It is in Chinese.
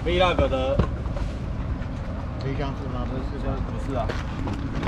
Vlog 的可以这样子吗？不是啊。